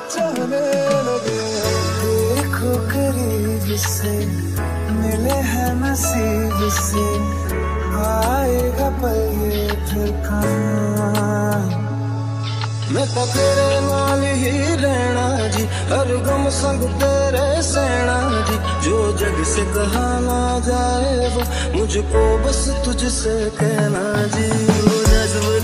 चाहने लगे। देखो करीब से मिले हैं नसीब से, आएगा पल ये फिर कहाँ। मैं तो तेरे नाल ही रहना जी, हर गम संग तेरे सहना जी। जो जग से कहा ना जाए वो मुझको बस तुझसे कहना जी। वो नज़्म